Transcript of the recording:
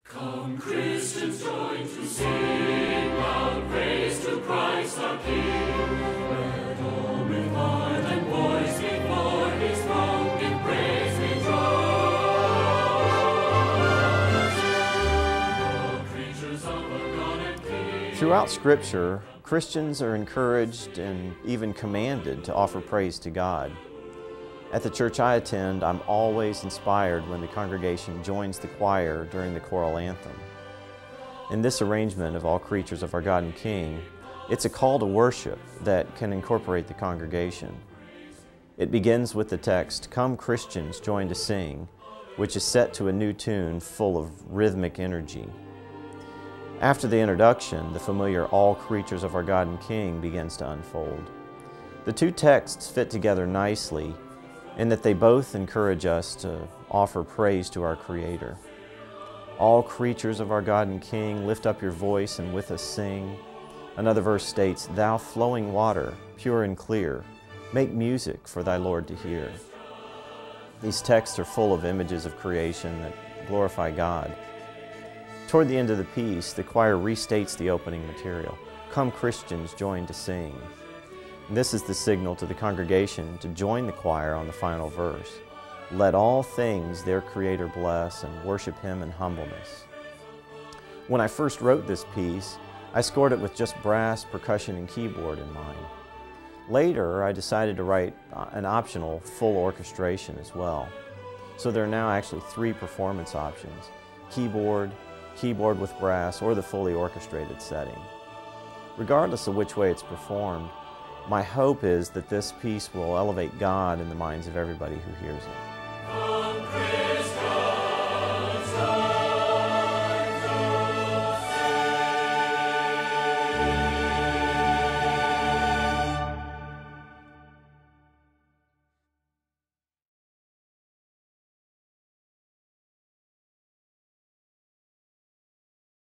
Come, Christians, join to sing loud praise to Christ our King. Let all with heart and voice before His throne give praise rejoice. All creatures of our God and King. Throughout Scripture, Christians are encouraged and even commanded to offer praise to God. At the church I attend, I'm always inspired when the congregation joins the choir during the choral anthem. In this arrangement of All Creatures of Our God and King, it's a call to worship that can incorporate the congregation. It begins with the text, "Come Christians, join to sing," which is set to a new tune full of rhythmic energy. After the introduction, the familiar All Creatures of Our God and King begins to unfold. The two texts fit together nicely in that they both encourage us to offer praise to our Creator. All creatures of our God and King, lift up your voice and with us sing. Another verse states, "Thou flowing water, pure and clear, make music for thy Lord to hear." These texts are full of images of creation that glorify God. Toward the end of the piece, the choir restates the opening material, "Come Christians, join to sing." This is the signal to the congregation to join the choir on the final verse. Let all things their Creator bless and worship Him in humbleness. When I first wrote this piece, I scored it with just brass, percussion, and keyboard in mind. Later, I decided to write an optional full orchestration as well. So there are now actually 3 performance options: keyboard, keyboard with brass, or the fully orchestrated setting. Regardless of which way it's performed, my hope is that this piece will elevate God in the minds of everybody who hears it.